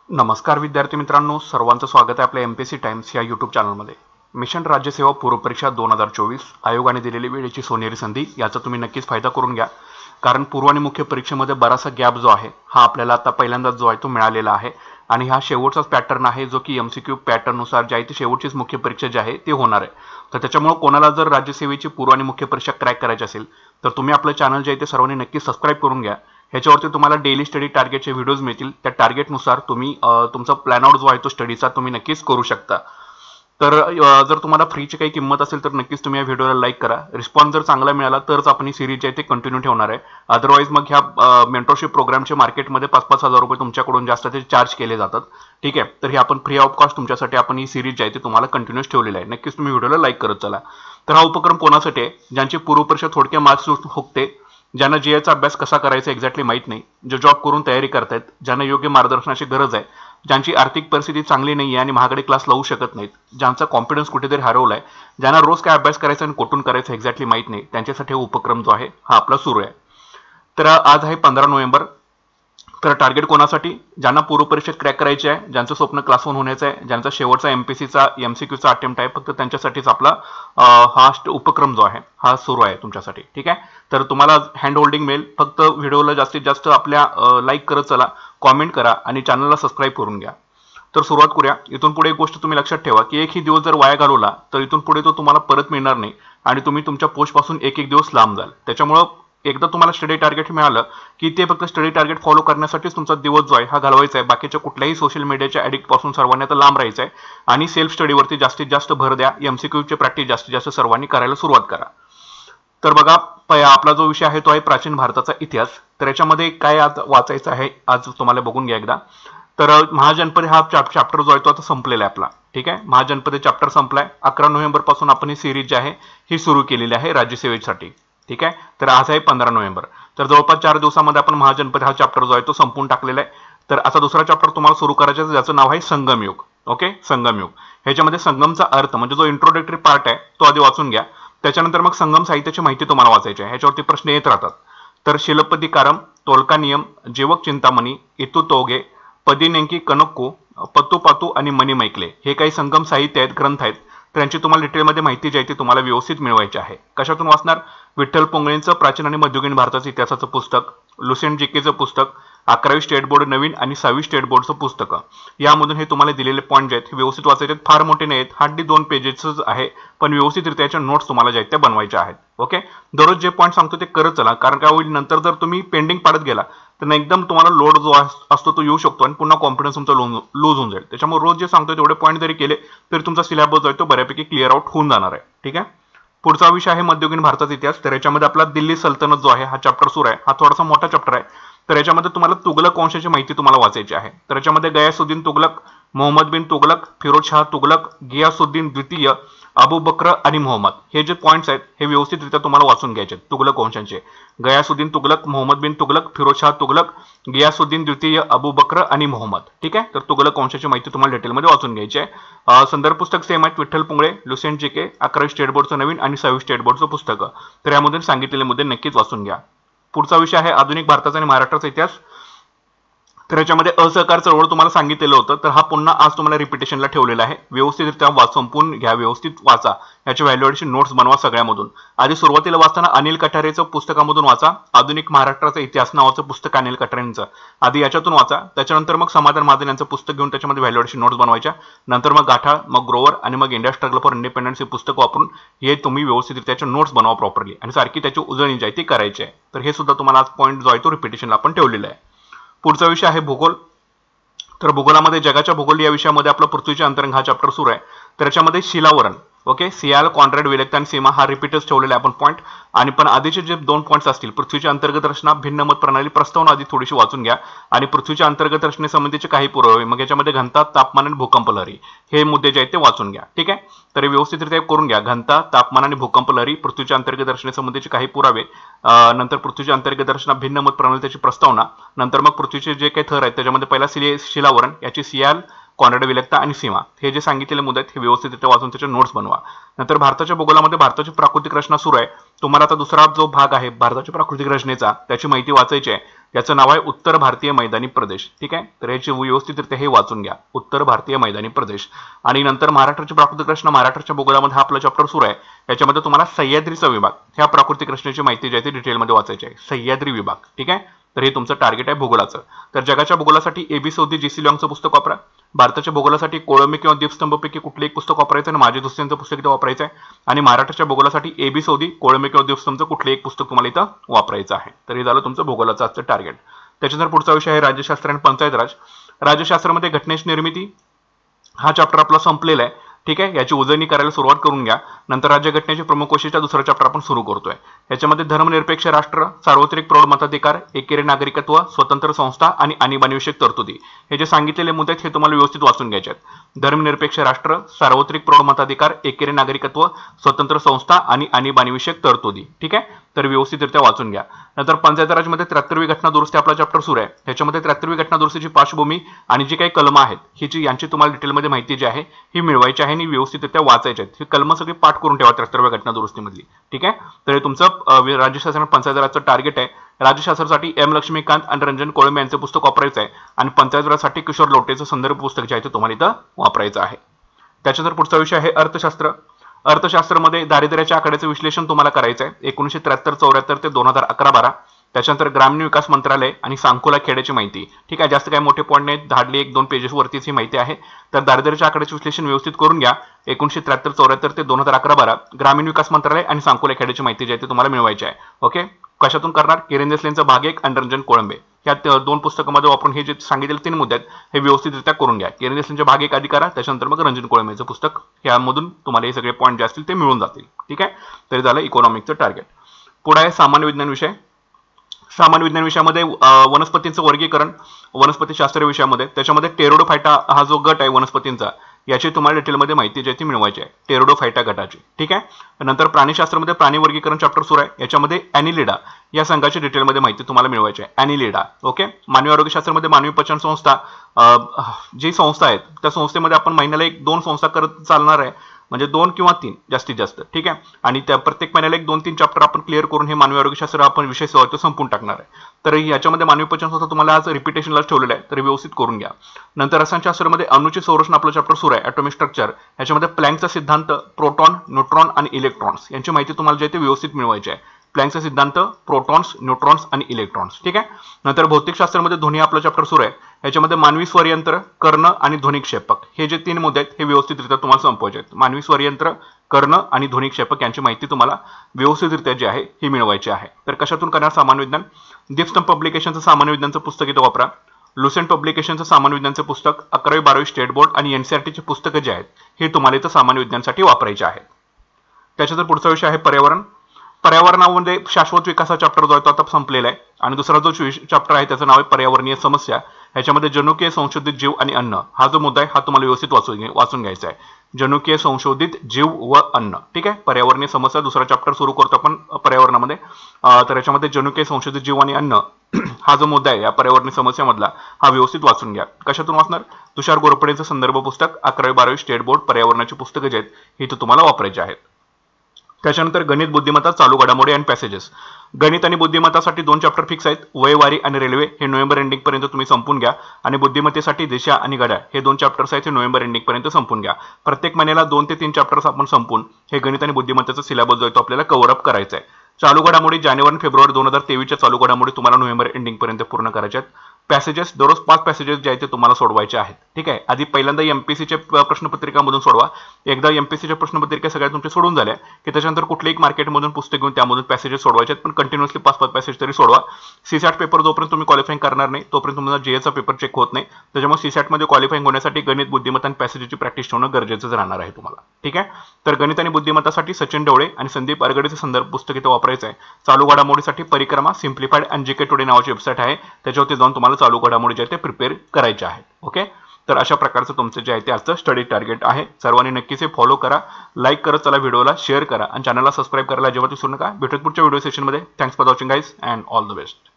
नमस्कार विद्यार्थी मित्रांनो, सर्वांचं स्वागत आहे आपल्या एमपीएससी टाइम्स या यूट्यूब चॅनलमध्ये। मिशन राज्यसेवा पूर्व परीक्षा 2024 आयोगाने दिलेली वेळेची सोनेरी संधी याचा तुम्ही नक्कीच फायदा करून घ्या, कारण पूर्व आणि मुख्य परीक्षेमध्ये बराचसा गॅप जो आहे हा आपल्याला आता पहिल्यांदाच जो आहे तो मिळालेला आहे आणि हा शेवटचाच पॅटर्न आहे जो की एमसीक्यू पॅटर्ननुसार जे आहे ती शेवटचीच मुख्य परीक्षा जी आहे ते होणार आहे। तर त्याच्यामुळे कोणाला जर राज्यसेवेची पूर्व आणि मुख्य परीक्षा क्रॅक करायची असेल तर तुम्ही आपलं चॅनल जे आहे ते सर्वांनी नक्की सबस्क्राइब करून घ्या। ह्याच्यावरती तुम्हाला डेली स्टडी टार्गेटचे व्हिडिओज मिळतील, त्या टार्गेटनुसार तुम्ही तुमचा प्लॅन आउट जो आहे तो स्टडीचा तुम्ही नक्कीच करू शकता। तर जर तुम्हाला फ्रीची काही किंमत असेल तर नक्कीच तुम्ही या व्हिडिओला लाईक करा। रिस्पॉन्स जर चांगला मिळाला तरच आपण ही सिरीज जे आहे ते कंटिन्यू ठेवणार आहे, अदरवाईज मग ह्या मेंटरशिप प्रोग्रामचे मार्केटमध्ये 5-5 हजार रुपये तुमच्याकडून जास्त ते चार्ज केले जातात। ठीक आहे, तर हे आपण फ्री ऑफ कॉस्ट तुमच्यासाठी आपण ही सिरीज जी आहे ती तुम्हाला कंटिन्यूस ठेवलेली आहे। नक्कीच तुम्ही व्हिडिओला लाईक करत चला। तर हा उपक्रम कोणासाठी आहे? ज्यांची पूर्व परीक्षा थोडक्या मार्क्स हुकते, ज्यांना जीएचा अभ्यास कसा करायचा एक्झॅक्टली माहित नाही, जे जॉब करून तयारी करतायत, ज्यांना योग्य मार्गदर्शनाची गरज आहे, ज्यांची आर्थिक परिस्थिती चांगली नाही आहे आणि महागडे क्लास लावू शकत नाहीत, ज्यांचा कॉन्फिडन्स कुठेतरी हरवलाय, ज्यांना रोज काय अभ्यास करायचा आणि कुठून करायचं एक्झॅक्टली माहित नाही, त्यांच्यासाठी उपक्रम जो आहे हा आपला सुरू आहे। तर आज आहे 15 नोव्हेंबर। तर टार्गेट कोणासाठी? ज्यांना पूर्व परीक्षा क्रॅक करायची आहे, ज्यांचं स्वप्न क्लास 1 होण्याचं आहे, ज्यांचा शेवटचा एमपीसीचा एमसीक्यूचा अटेम्प्ट आहे, फक्त त्यांच्यासाठीच आपला हा उपक्रम जो आहे हा सुरू आहे तुमच्यासाठी। ठीक आहे, तर तुम्हाला हँड होल्डिंग मिळेल, फक्त व्हिडिओला जास्तीत जास्त आपल्या लाईक करत चला, कॉमेंट करा आणि चॅनलला सबस्क्राईब करून घ्या। तर सुरुवात करूया। इथून पुढे एक गोष्ट तुम्ही लक्षात ठेवा की एकही दिवस जर वाया घालवला तर इथून पुढे तो तुम्हाला परत मिळणार नाही आणि तुम्ही तुमच्या पोस्ट पासून एक एक दिवस लांब जाल। त्याच्यामुळे एकदा तुम्हाला स्टडी टार्गेट मिळालं की ते फक्त स्टडी टार्गेट फॉलो करण्यासाठीच तुमचा दिवस जो आहे हा घालवायचा आहे। बाकीच्या कुठल्याही सोशल मीडियाच्या ॲडिक्ट पासून सर्वांनी आता लांब राहायचं आहे आणि सेल्फ स्टडीवरती जास्तीत जास्त भर द्या। एमसीक्यूची प्रॅक्टिस जास्तीत जास्त सर्वांनी करायला सुरुवात करा। तर बघा, आपला जो विषय आहे तो आहे प्राचीन भारताचा इतिहास। तर याच्यामध्ये काय आज वाचायचं आहे आज तुम्हाला बघून घ्या एकदा। तर महाजनपद हा चॅप्टर जो आहे तो आता संपलेला आहे आपला। ठीक आहे, महाजनपद चॅप्टर संपलाय। 11 नोव्हेंबर पासून आपण ही सिरीज जी आहे ही सुरू केलेली आहे राज्यसेवेसाठी। ठीक आहे, तर आज आहे 15 नोव्हेंबर। तर जवळपास 4 दिवसामध्ये आपण महाजनपद हा चॅप्टर जो आहे तो संपून टाकलेला आहे। तर असा दुसरा चॅप्टर तुम्हाला सुरू करायचा आहे ज्याचं नाव आहे संगमयुग। ओके, संगमयुग। ह्याच्यामध्ये संगमचा अर्थ म्हणजे जो इंट्रोडक्टरी पार्ट आहे तो आधी वाचून घ्या, त्याच्यानंतर मग संगम साहित्याची माहिती तुम्हाला वाचायची आहे। ह्याच्यावरती प्रश्न येत राहतात। तर शिलपतिकारम, तोलकानियम, जेवक चिंतामणी, इतुतोगे, पदिनेंकी कनक्कू, पत्तुपातू आणि मणिमैकले हे काही संगम साहित्य आहेत, ग्रंथ आहेत। त्यांची तुम्हाला डिटेलमध्ये माहिती जी आहे ती तुम्हाला व्यवस्थित मिळवायची आहे। कशातून वाचणार? विठ्ठल पोंगळेंचं प्राचीन आणि मध्ययुगीन भारताचं इतिहासाचं पुस्तक, लुसेंट जीकेचं पुस्तक, 11वी स्टेट बोर्ड नवीन आणि 6वी स्टेट बोर्डचं पुस्तक। यामधून हे तुम्हाला दिलेले पॉईंट जे आहेत हे व्यवस्थित वाचायचे आहेत। फार मोठे नाहीत, हार्डली 2 पेजेसच आहे, पण व्यवस्थितरित्या याच्या नोट्स तुम्हाला ज्या आहेत त्या बनवायच्या आहेत। ओके, दररोज जे पॉईंट सांगतो ते करत चला, कारण काय होईल नंतर जर तुम्ही पेंडिंग पाडत गेला तर एकदम तुम्हाला लोड जो असतो तो येऊ शकतो आणि पुन्हा कॉन्फिडन्स तुमचा लूज होऊन जाईल। त्याच्यामुळे रोज जे सांगतो तेवढे पॉईंट जरी केले तरी तुमचा सिलेबस जो आहे तो बऱ्यापैकी क्लिअर आउट होऊन जाणार आहे। ठीक आहे, पुढचा विषय आहे मध्ययुगीन भारताचा इतिहास। तर याच्यामध्ये आपला दिल्ली सल्तनत जो आहे हा चॅप्टर सुरू आहे। हा थोडासा मोठा चॅप्टर आहे। तर याच्यामध्ये तुम्हाला तुगलक वंशाची माहिती तुम्हाला वाचायची आहे। तर याच्यामध्ये गयासुद्दीन तुगलक, मोहम्मद बिन तुगलक, फिरोजशाह तुगलक, गियासुद्दीन द्वितीय, अबू बक्र आणि मोहम्मद हे जे पॉईंट्स आहेत हे व्यवस्थितरित्या तुम्हाला वाचून घ्यायचे आहेत तुगलक वंशांचे। गयासुद्दीन तुगलक, मोहम्मद बिन तुगलक, फिरोजशाह तुगलक, गियासुद्दीन द्वितीय, अबू बक्र आणि मोहम्मद। ठीक आहे, तर तुगलक वंशाची माहिती तुम्हाला डिटेलमध्ये वाचून घ्यायची आहे। संदर्भ पुस्तक सेम आहेत, विठ्ठल पोंगळे, लुसेंट जीके, 11वी स्टेट बोर्डचं नवीन आणि 6वी स्टेट बोर्डचं पुस्तक। तर यामधून सांगितलेले मुद्दे नक्कीच वाचून घ्या। पुढचा विषय आहे आधुनिक भारताचा आणि महाराष्ट्राचा इतिहास। तर याच्यामध्ये असहकार चळवळ तुम्हाला सांगितलेलं होतं, तर हा पुन्हा आज तुम्हाला रिपिटेशनला ठेवलेला आहे। व्यवस्थितरित्या संपून घ्या, व्यवस्थित वाचा, याच्या व्हॅल्युएडची नोट्स बनवा सगळ्यामधून। आधी सुरुवातीला वाचताना अनिल कठारेचं पुस्तकामधून वाचा, आधुनिक महाराष्ट्राचा इतिहास नावाचं पुस्तक अनिल कठारेंचं आधी याच्यातून वाचा। त्याच्यानंतर मग समाधान महाजन यांचं पुस्तक घेऊन त्याच्यामध्ये व्हॅल्युएडची नोट्स बनवायच्या। नंतर मग गाठाळ, मग ग्रोवर आणि मग इंडिया स्ट्रगल फॉर इंडिपेंडन्स हे पुस्तक वापरून हे तुम्ही व्यवस्थितरित्या नोट्स बनवा प्रॉपरली आणि सारखी त्याची उजळणी जी आहे ती करायची आहे। तर हे सुद्धा तुम्हाला आज पॉईंट जो आहे तो रिपिटेशनला आपण ठेवलेला आहे। पुढचा विषय आहे भूगोल। तर भूगोलामध्ये जगाच्या भूगोल या विषयामध्ये आपला पृथ्वीचे अंतरंग हा चॅप्टर सुरू आहे। तर याच्यामध्ये शिलावरण, ओके, सियाल, कॉन्ट्रॅड, विलक्ता आणि सीमा हा रिपीटच ठेवलेला आहे आपण पॉईंट। आणि पण आधीचे जे 2 पॉईंट्स असतील, पृथ्वीची अंतर्गत रचना, भिन्न मत प्रणाली, प्रस्तावना आधी थोडीशी वाचून घ्या आणि पृथ्वीच्या अंतर्गत रचनेसंबंधीचे काही पुरावे, मग याच्यामध्ये घनता, तापमान आणि भूकंप लहरी हे मुद्दे जे आहेत ते वाचून घ्या। ठीक आहे, तर हे व्यवस्थितरित्या करून घ्या। घनता, तापमान आणि भूकंप लहरी, पृथ्वीच्या अंतर्गत रचनेसंबंधीचे काही पुरावे, नंतर पृथ्वीची अंतर्गत रचना, भिन्न मत प्रणाली, त्याची प्रस्तावना, नंतर मग पृथ्वीचे जे काही थर आहेत त्याच्यामध्ये पहिला शिलावरण, याची सियाल, कॉनरेड विलकता आणि सीमा हे जे सांगितलेले मुद्दे आहेत हे व्यवस्थितरित्या वाचून त्याचे नोट्स बनवा. नंतर भारताच्या भूगोलामध्ये भारताची प्राकृतिक रचना सुरू आहे. तुम्हाला आता दुसरा जो भाग आहे भारताच्या प्राकृतिक रचनेचा त्याची माहिती वाचायची आहे. याचं नाव आहे उत्तर भारतीय मैदानी प्रदेश. ठीक आहे, तर याची व्यवस्थितरित्या हे वाचून घ्या, उत्तर भारतीय मैदानी प्रदेश. आणि नंतर महाराष्ट्राची प्राकृतिक रचना, महाराष्ट्राच्या भूगोलामध्ये हा आपला चॅप्टर सुरू आहे. याच्यामध्ये तुम्हाला सह्याद्रीचा विभाग ह्या प्राकृतिक रचनेची माहिती जी आहे ती डिटेलमध्ये वाचायची आहे. सह्याद्री विभाग. ठीक आहे, तर हे तुमचं टार्गेट आहे भूगोलाचं. तर जगाच्या भूगोलासाठी एबी सौदी जीसी लॉंगचं पुस्तक वापरा. भारताच्या भूगोलासाठी कोळंबी किंवा द्वीपस्तंभपैकी कुठले एक पुस्तक वापरायचं आणि माझे दुसऱ्यांचं पुस्तक इथं वापरायचं आहे. आणि महाराष्ट्राच्या भूगोलासाठी एबी सौदी कोळंबी किंवा द्वीपस्तंभचं कुठले एक पुस्तक तुम्हाला इथं वापरायचं आहे. तर हे झालं तुमचं भूगोलाचं आजचं टार्गेट. त्याच्यानंतर पुढचा विषय आहे राज्यशास्त्र आणि पंचायत राज. राज्यशास्त्रामध्ये घटनेची निर्मिती हा चॅप्टर आपला संपलेला आहे. ठीक आहे, याची उजळणी करायला सुरुवात करून घ्या. नंतर राज्यघटनेचे प्रमुख वैशिष्ट्य दुसरा चॅप्टर आपण सुरू करतोय. याच्यामध्ये धर्मनिरपेक्ष राष्ट्र, सार्वत्रिक प्रौढ मताधिकार, एकेरी नागरिकत्व, स्वतंत्र संस्था आणि आणीबाणीविषयक तरतुदी हे जे सांगितलेले मुद्दे आहेत हे तुम्हाला व्यवस्थित वाचून घ्यायचे आहेत. धर्मनिरपेक्ष राष्ट्र, सार्वत्रिक प्रौढ मताधिकार, एकेरी नागरिकत्व, स्वतंत्र संस्था आणि आणीबाणीविषयक तरतुदी. ठीक आहे, तर व्यवस्थितरित्या वाचून घ्या. नंतर पंचायत राजमध्ये 73वी घटना दुरुस्ती आपला चॅप्टर सुरू आहे. त्याच्यामध्ये 73वी घटना दुरुस्तीची पार्श्वभूमी आणि जी काही कलमं आहेत यांची तुम्हाला डिटेलमध्ये माहिती जी आहे ही मिळवायची आहे आणि व्यवस्थितरित्या वाचायची आहेत. ही कलमं सगळी पाठ करून ठेवा 73व्या घटना दुरुस्तीमधली. ठीक आहे, तर हे तुमचं राज्यशास्त्र आणि पंचायत राजचं टार्गेट आहे. राज्यशास्त्रासाठी एम लक्ष्मीकांत आणि रंजन कोळंबे यांचं पुस्तक वापरायचं आहे आणि पंचायत राजसाठी किशोर लोटेचं संदर्भ पुस्तक जे आहे ते तुम्हाला इथं वापरायचं आहे. त्याच्यानंतर पुढचा विषय आहे अर्थशास्त्र. अर्थशास्त्रामध्ये दारिद्र्याच्या आकड्याचं विश्लेषण तुम्हाला करायचं आहे 1973-74 ते 2011-12. त्याच्यानंतर ग्रामीण विकास मंत्रालय आणि सांखोला खेड्याची माहिती. ठीक आहे, जास्त काही मोठे पॉईंट नाहीत, हार्डली 1-2 पेजेस वरतीच ही माहिती आहे. तर दारिद्र्याच्या आकड्याचे विश्लेषण व्यवस्थित करून घ्या. 1973-74 ते 2011-12 ग्रामीण विकास मंत्रालय आणि सांखोला खेड्याची माहिती जी आहे ती तुम्हाला मिळवायची आहे. ओके, कशातून करणार? किरण देसलेंचा भाग 1 आणि रंजन कोळंबे या दोन पुस्तकामध्ये वापरून हे जे सांगितलेले 3 मुद्दे आहेत हे व्यवस्थितरित्या करून घ्या. किरण देसलेंचा भाग 1 आधी करा, त्याच्यानंतर मग रंजन कोळंबेचं पुस्तक यामधून तुम्हाला हे सगळे पॉईंट जे असतील ते मिळून जातील. ठीक आहे, तरी झालं इकॉनॉमिकचं टार्गेट. पुढे आहे सामान्य विज्ञान विषय. सामान्य विज्ञान विषयामध्ये वनस्पतींचं वर्गीकरण, वनस्पतीशास्त्र विषयामध्ये त्याच्यामध्ये टेरोडोफायटा हा जो गट आहे वनस्पतींचा याची तुम्हाला डिटेलमध्ये माहिती जी आहे ती मिळवायची आहे, टेरोडोफायटा गटाची. ठीक आहे, नंतर प्राणीशास्त्रामध्ये प्राणी वर्गीकरण चॅप्टर सुरू आहे. याच्यामध्ये ॲनिलिडा या संघाची डिटेलमध्ये माहिती तुम्हाला मिळवायची आहे, ॲनिलिडा. ओके, मानवी आरोग्यशास्त्रामध्ये मानवी पचन संस्था जी संस्था आहेत त्या संस्थेमध्ये आपण महिन्याला 1-2 संस्था करत चालणार आहे, म्हणजे 2 किंवा 3 जास्तीत जास्त. ठीक आहे, आणि त्या प्रत्येक महिन्याला 1-2-3 चॅप्टर आपण क्लिअर करून हे मानवी आरोग्यशास्त्र आपण विषय तो संपून टाकणार आहे. तर याच्यामध्ये मानवी पचन संस्था तुम्हाला आज रिपिटेशनला ठेवलेलं आहे, तर व्यवस्थित करून घ्या. नंतर रसायनशास्त्रामध्ये अणूची संरचना आपलं चॅप्टर सुरू आहे, ॲटॉमिक स्ट्रक्चर. याच्यामध्ये प्लँकचा सिद्धांत, प्रोटॉन, न्यूट्रॉन आणि इलेक्ट्रॉन्स यांची माहिती तुम्हाला जे ते व्यवस्थित मिळवायची आहे. प्लँकचा सिद्धांत, प्रोटॉन्स, न्यूट्रॉन्स आणि इलेक्ट्रॉन्स. ठीक आहे, नंतर भौतिकशास्त्रामध्ये ध्वनी आपलं चॅप्टर सुरू आहे. याच्यामध्ये मानवी स्वरयंत्र, कर्ण आणि ध्वनिक्षेपक हे जे 3 मुद्दे आहेत हे व्यवस्थितरित्या तुम्हाला संपवायचे आहेत. मानवी स्वरयंत्र, कर्ण आणि ध्वनिक्षेपक यांची माहिती तुम्हाला व्यवस्थितरित्या जी आहे ही मिळवायची आहे. तर कशातून करणार? सामान्य विज्ञान. दीपस्तंभ पब्लिकेशनचं सामान्य विज्ञानचं पुस्तक इथं वापरा. लुसेंट पब्लिकेशनचं सामान्य विज्ञानाचं पुस्तक, 11वी-12वी स्टेट बोर्ड आणि एनसीईआरटीची पुस्तकं जे आहेत हे तुम्हाला इथं सामान्य विज्ञानासाठी वापरायचे आहेत. त्याच्यानंतर पुढचा विषय आहे पर्यावरण. पर्यावरणामध्ये शाश्वत विकासा चॅप्टर जो आहे तो आता संपलेला आहे आणि दुसरा जो चॅप्टर आहे त्याचं नाव आहे पर्यावरणीय समस्या. ह्याच्यामध्ये जनुकीय संशोधित जीव आणि अन्न हा जो मुद्दा आहे हा तुम्हाला व्यवस्थित वाचून घ्यायचा आहे. जनुकीय संशोधित जीव व अन्न. ठीक आहे, पर्यावरणीय समस्या दुसरा चॅप्टर सुरू करतो आपण पर्यावरणामध्ये. तर याच्यामध्ये जनुकीय संशोधित जीव आणि अन्न हा जो मुद्दा आहे या पर्यावरणीय समस्यामधला हा व्यवस्थित वाचून घ्या. कशातून वाचणार? तुषार घोरपडेचं संदर्भ पुस्तक, 11वी-12वी स्टेट बोर्ड पर्यावरणाची पुस्तकं जे आहेत ही तुम्हाला वापरायची आहेत. त्याच्यानंतर गणित, बुद्धिमत्ता, चालू घडामोडी आणि पॅसेजेस. गणित आणि बुद्धिमत्तासाठी 2 चॅप्टर फिक्स आहेत, वयवारी आणि रेल्वे. हे नोव्हेंबर एंडिंग पर्यंत तुम्ही संपून घ्या. आणि बुद्धिमत्तेसाठी दिशा आणि घड्याळ हे 2 चॅप्टर्स आहेत, हे नोव्हेंबर एंडिंग पर्यंत संपून घ्या. प्रत्येक महिन्याला 2 ते 3 चॅप्टर्स आपण संपून हे गणित आणि बुद्धिमत्तेचा सिलेबस जो आहे तो आपल्याला कव्हर अप करायचा आहे. चालू घडामोडी जानेवारी-फेब्रुवारी 2023च्या चालू घडामोडी तुम्हाला नोव्हेंबर एंडिंग पर्यंत पूर्ण करायच्या आहेत. पॅसेजेस दररोज 5 पॅसेजेस जे आहेत ते तुम्हाला सोडवायचे आहेत. ठीक आहे, आधी पहिल्यांदा एमपीसीच्या प्रश्नपत्रिकामधून सोडवा. एकदा एमपीसीच्या प्रश्नपत्रिका सगळ्या तुमच्या सोडून झाल्या की त्याच्यानंतर कुठल्याही मार्केटमधून पुस्तक घेऊन त्यामधून पॅसेजेस सोडवायचे आहेत, पण कंटिन्युअसली 5-5 पॅसेज तरी सोडवा. सीसॅट पेपर जोपर्यंत तुम्ही क्वालिफाईंग करणार नाही तोपर्यंत तुम्हाला जीएचा पेपर चेक होत नाही. त्याच्यामुळे सीसॅटमध्ये क्वालिफाईंग होण्यासाठी गणित, बुद्धिमत्ता आणि पॅसेजची प्रॅक्टिस ठेवणं गरजेचं राहणार आहे तुम्हाला. ठीक आहे, तर गणित आणि बुद्धिमत्तासाठी सचिन ढवळे आणि संदीप अरगडेचं संदर्भ पुस्तक इथं वापरायचं आहे. चालू घडामोडीसाठी परिक्रमा, सिम्प्लिफाईड आणि जीके टुडे नावाची वेबसाईट आहे, त्याच्यावरती जाऊन तुम्हाला चालू घडामोडी जे आहे ते प्रिपेअर करायचे आहेत. ओके, तर अशा प्रकारचं तुमचं जे आहे ते आजचं स्टडी टार्गेट आहे. सर्वांनी नक्कीच हे फॉलो करा, लाईक करत चला, व्हिडिओला शेअर करा आणि चॅनलला सबस्क्राईब करायला अजिबात विसरू नका. भेटूया पुढच्या व्हिडिओ सेशनमध्ये. Thanks for watching guys and all the best.